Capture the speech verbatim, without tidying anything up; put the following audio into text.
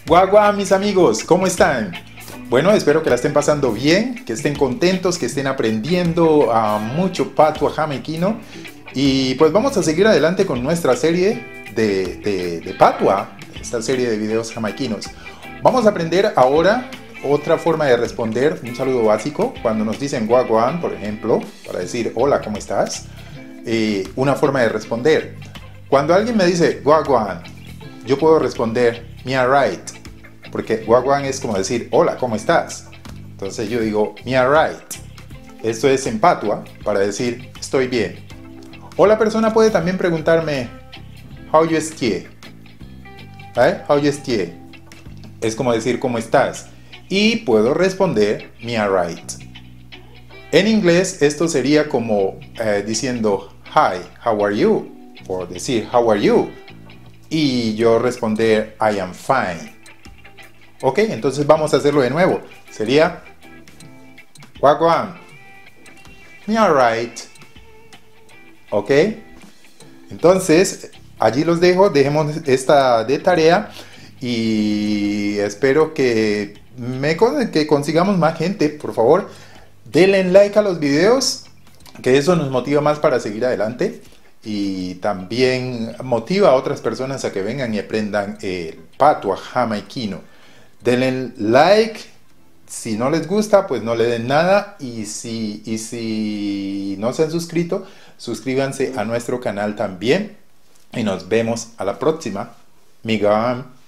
Guagua, mis amigos, ¿cómo están? Bueno, espero que la estén pasando bien, que estén contentos, que estén aprendiendo a mucho patua jamaiquino. Y pues vamos a seguir adelante con nuestra serie de, de, de patua, esta serie de videos jamaiquinos. Vamos a aprender ahora otra forma de responder un saludo básico. Cuando nos dicen guaguan, por ejemplo, para decir hola, ¿cómo estás? Eh, una forma de responder. Cuando alguien me dice guaguan, yo puedo responder me alright, porque guaguan es como decir hola, ¿cómo estás? Entonces yo digo me alright. Esto es en patua para decir estoy bien. O la persona puede también preguntarme how you estie, ¿eh? How you estie es como decir cómo estás, y puedo responder me alright. En inglés esto sería como eh, diciendo hi, how are you, o decir how are you, y yo responder I am fine. Ok, entonces vamos a hacerlo de nuevo. Sería guaguan, me alright. Ok, entonces allí los dejo, dejemos esta de tarea y espero que, me, que consigamos más gente. Por favor, denle like a los videos, que eso nos motiva más para seguir adelante y también motiva a otras personas a que vengan y aprendan el patua jamaiquino. Denle like. Si no les gusta, pues no le den nada. Y si, y si no se han suscrito, suscríbanse a nuestro canal también. Y nos vemos a la próxima. Migam.